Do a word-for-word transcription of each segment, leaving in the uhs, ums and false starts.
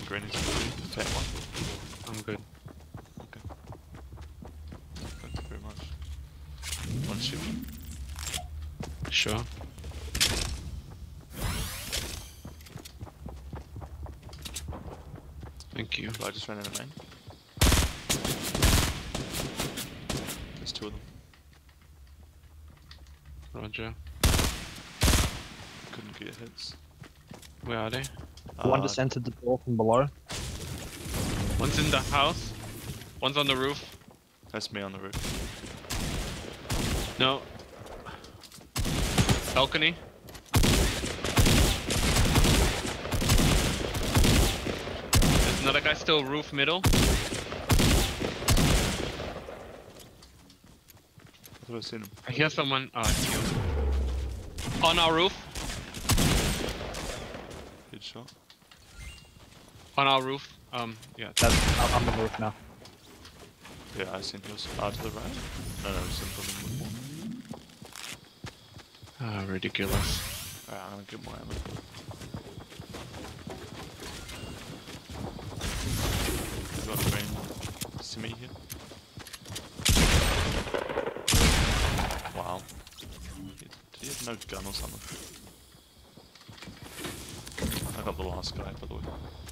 granny's the fat one. I'm good. Okay. Thank you very much. One ship. Sure. Thank you. I just ran out of main. There's two of them. Roger. Couldn't get hits. Where are they? One Uh, just entered the door from below. One's in the house. One's on the roof. That's me on the roof. No. Balcony. There's another guy still roof middle. I thought I seen him. I hear someone. Oh, it's you. On our roof. Good shot. On our roof. Um, yeah. That's, I'm on the roof now. Yeah, I seen he was out to the right. No, no, it's in building with one. Ah, ridiculous. Alright, I'm gonna get more ammo. I've got a green semi here. Wow. Did he have no gun or something? I got the last guy, by the way.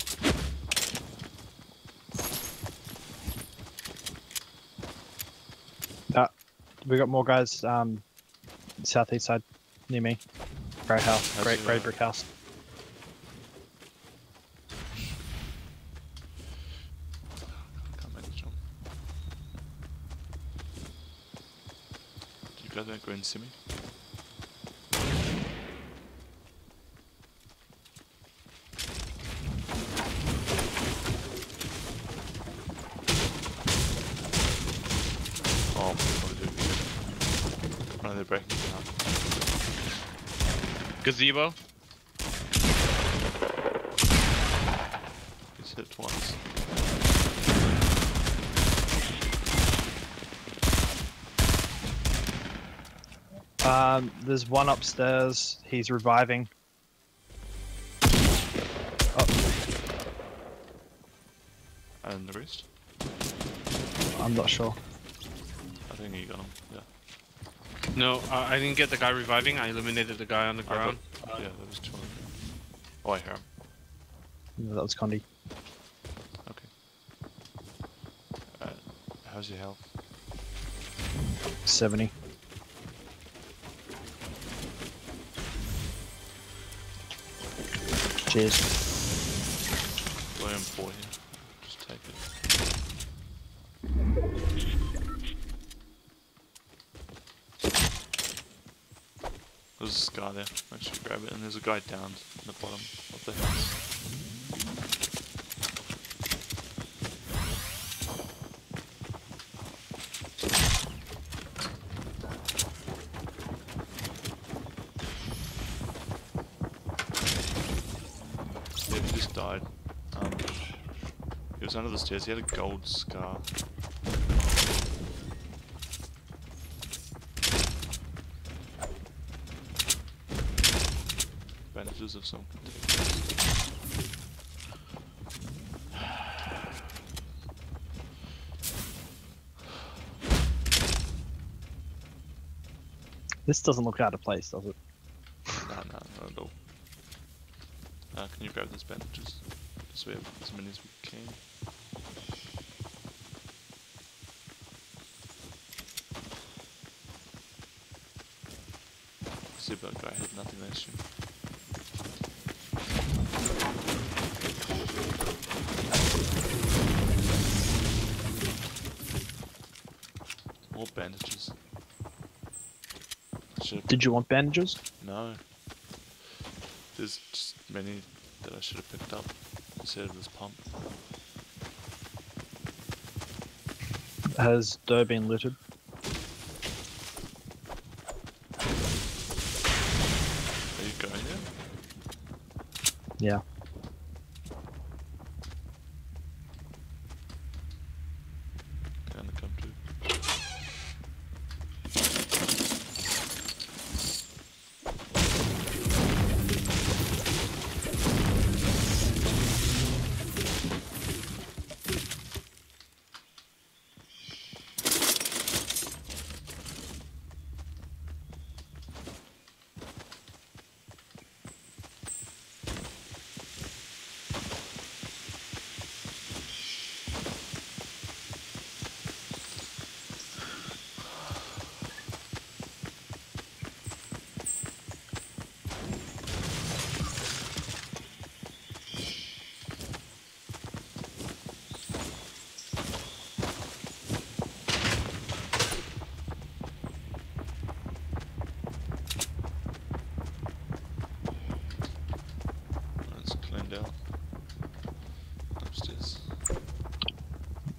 Uh, we got more guys um, southeast side near me. Grey house, How's great your, grey uh, brick house. Can't make the jump. Do you got that green semi? Oh, what do we do? Oh, they're breaking down. Gazebo. He's hit twice. Um, there's one upstairs. He's reviving. Oh, And the rest? I'm not sure. I think you got him, yeah. No, uh, I didn't get the guy reviving. I eliminated the guy on the I ground. got- yeah, there was two of them. Oh, I hear him. No, that was Condi. Okay. Uh, how's your health? seventy. Cheers. William four here. Just take it. There's a scar there. I should grab it. And there's a guy down in the bottom of the house. Yeah, he just died. Um, he was under the stairs. He had a gold scar. Bandages of some containers. This doesn't look out of place, does it? Nah, nah, not at all. Uh, can you grab those bandages? So we have as many as we can. Super guy had nothing last year. More bandages. Should Did you want bandages? no. There's just many that I should have picked up instead of this pump. Has Doe been looted? Are you going there? Yeah. Kinda come to.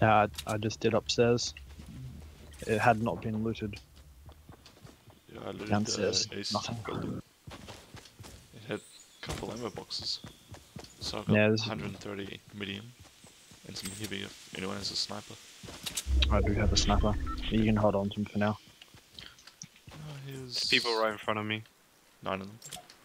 Uh, I just did upstairs. It had not been looted. Yeah, I looted Downstairs, the Ace nothing. building. It had a couple ammo boxes. So I got Yeah, there's- one hundred thirty medium and some heavy if anyone has a sniper. I do have a sniper. You can hold on to him for now. Oh, here's People right in front of me. nine of them.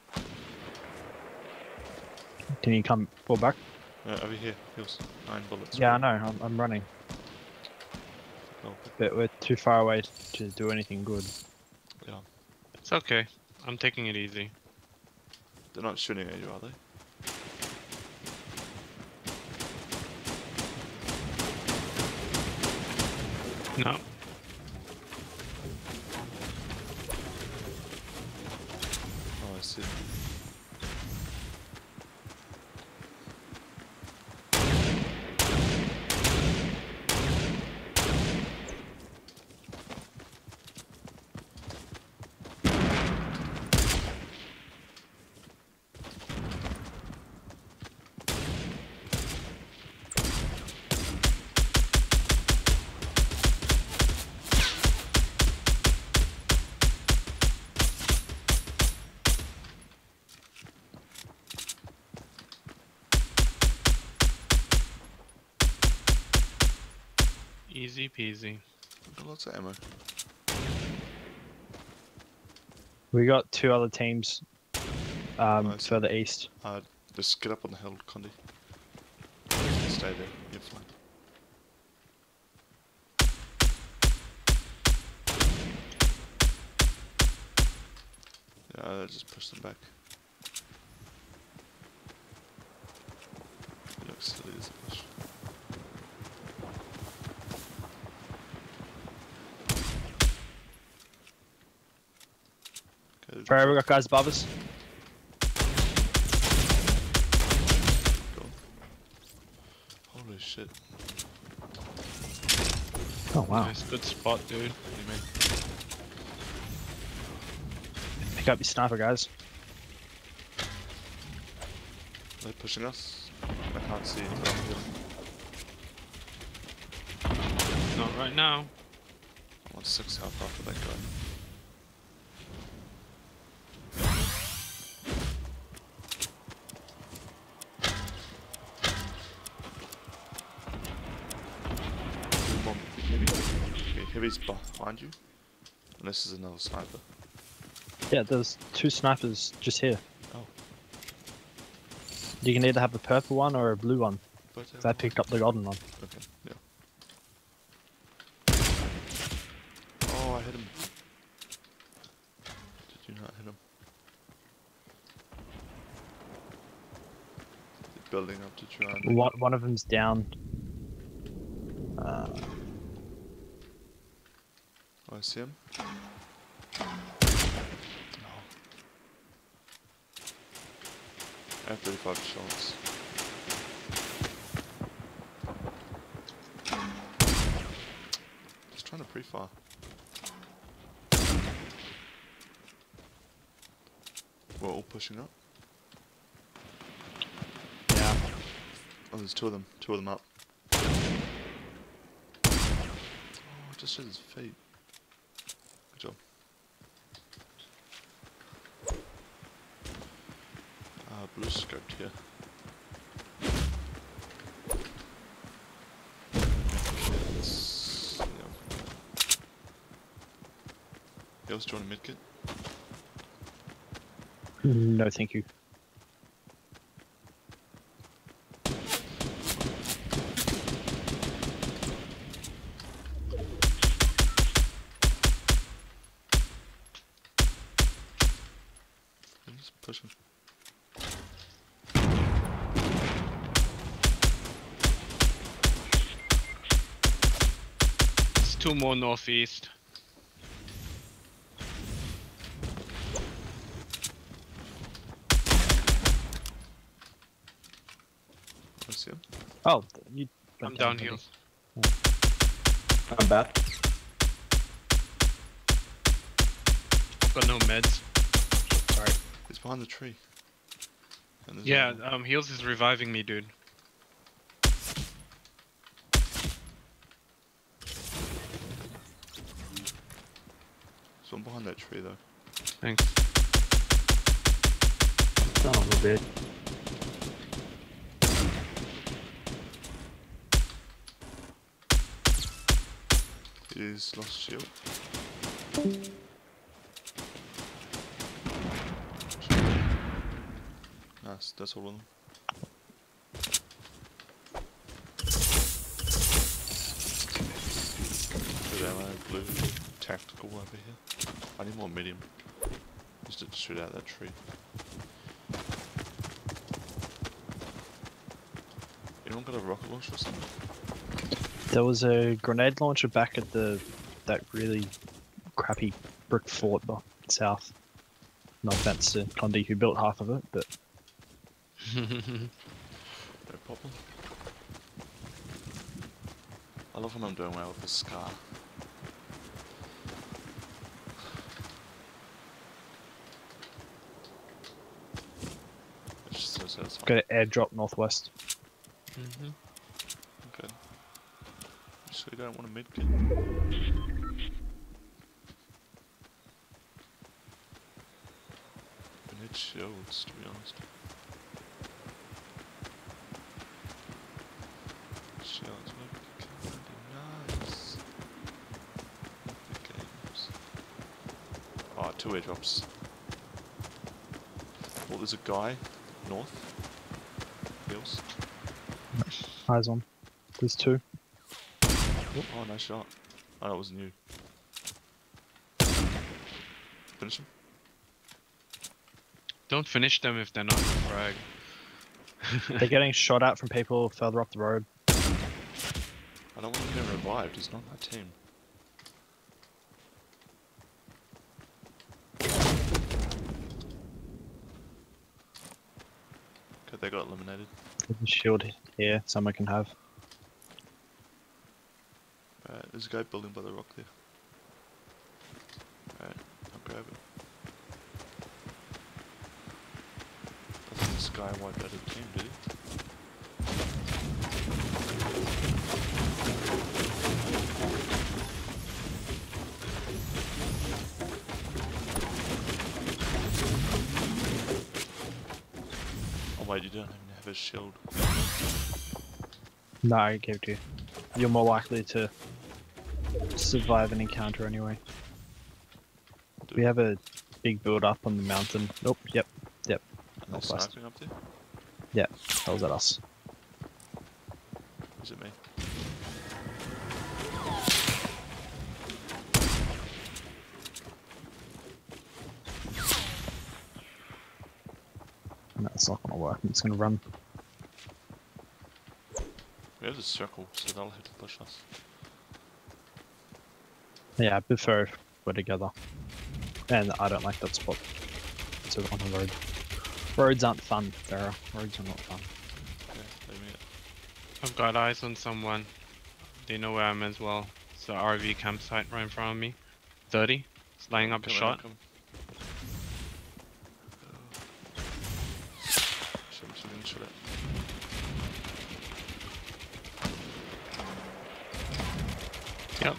Can you come fall back? Uh, over here, here's nine bullets. Yeah, I know. I'm, I'm running, Oh, but we're too far away to do anything good. yeah. It's okay. I'm taking it easy. They're not shooting at you, are they? No. Oh, I see. Easy peasy. I've got lots of ammo. We got two other teams um, Nice. further east. Uh, just get up on the hill, Condi. Stay there, you're fine. Yeah, just push them back. It looks silly as a push. Okay, Ferrer, we got guys above us. go on. Holy shit. Oh wow! Nice, good spot, dude. What do you mean? Pick up your sniper, guys. Are they pushing us? I can't see anything on the hill. Not right now. I want six health after that guy. One heavy. Okay, heavy's behind you. Unless there's another sniper. Yeah, there's two snipers just here. Oh. You can either have a purple one or a blue one. But, uh, 'Cause I picked up the golden one. Okay, yeah. Oh, I hit him. Did you not hit him? They're building up to try and... One, one of them's down. Uh, Oh, I see him. No. I have thirty-five shots. Just trying to pre-fire. We're all pushing up. yeah. Oh, there's two of them. Two of them up. Oh, it just shows his feet. Good job. Uh, blue scoped here. Okay, let's... Yeah. You else join a medkit? No, thank you. I'm just pushing. It's two more northeast. I see him. Oh, you. I'm down here. I'm back. Got no meds. Sorry. He's behind the tree. And there's Yeah, another one. um, Heels is reviving me, dude. There's one behind that tree though. Thanks. Son of a bitch. He's lost shield. Nice, that's all of them. Good ammo, blue, tactical over here. I need more medium. Just to shoot out that tree. Anyone got a rocket launcher or something? There was a grenade launcher back at the that really crappy brick fort bu- south. No offense to Condi who built half of it, but No problem. I love when I'm doing well with the scar. It's just so satisfying. got an airdrop northwest. Mm-hmm. Okay. So you don't want a medkit? I need shields, to be honest. Shields would be kinda nice. Epic Games. Oh, two airdrops. Well, there's a guy north. Hills. Eyes on. There's two. Oh, nice shot. Oh, that wasn't you. Finish him. Don't finish them if they're not in the frag. They're getting shot at from people further up the road. I don't want him getting revived, he's not my team. Okay, they got eliminated. There's a shield here, someone can have. Alright, there's a guy building by the rock there. Alright, I'll grab it. I think this guy wiped out a team, did he? Oh wait, you don't even have a shield. No, I gave it to you. You're more likely to survive an encounter anyway. Do We have a big build up on the mountain. Nope, yep, yep. and they're northwest. sniping up there? Yeah, that was at us. Is it me? No, it's not gonna work. I'm just gonna run. We have the circle, so they'll have to push us. Yeah, I prefer if we're together. And I don't like that spot. So on the road. Roads aren't fun, Farah. Roads are not fun. Okay, leave me it. I've got eyes on someone. They know where I'm as well. It's the R V campsite right in front of me. thirty. It's lining up a Come on, shot. come. Shoot him, shoot him, shoot it. Yep.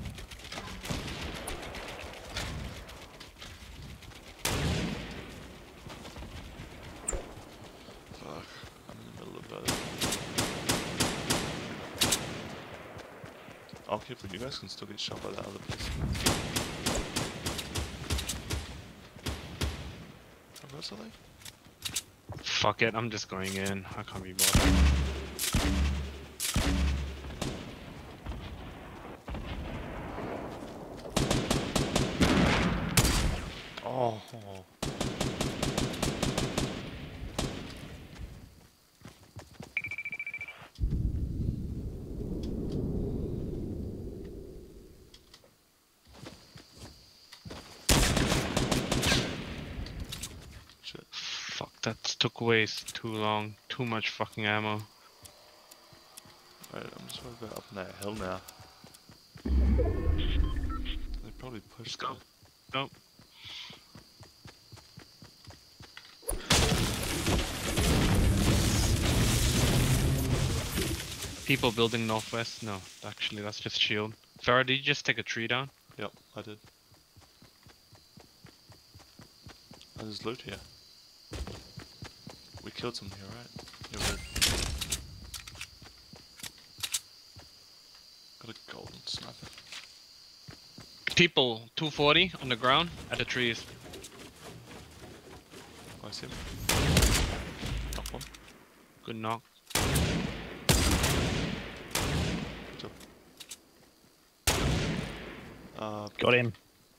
Fuck, I'm in the middle of both. Oh, careful, you guys can still get shot by that other place. How close are they? Fuck it, I'm just going in. I can't be bothered. Oh. Shit. Fuck, that took way s- too long. Too much fucking ammo. Right, I'm just worried about up on that hill now. They probably pushed go. it. Nope. People building northwest? No, actually that's just shield. Farah, did you just take a tree down? Yep, I did. Oh, there's loot here. We killed someone here, right? Yeah, we did. Got a golden sniper. People, two forty on the ground at the trees. Oh, I see him. Knock one. Good knock. Good job. Uh, Got him.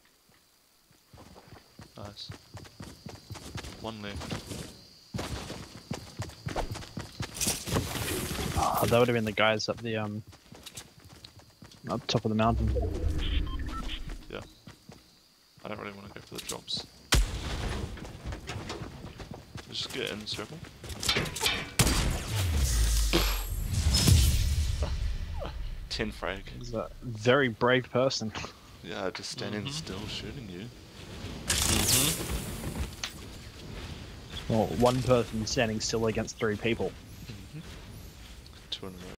nice. One left. Ah, that would have been the guys up the um up top of the mountain. Yeah. I don't really want to go for the drops. Let's just get in the circle. Ten frag. He's a very brave person. Yeah, just standing Mhm. still shooting you. Mm-hmm. Well, one person standing still against three people. Mm-hmm. Two in a row.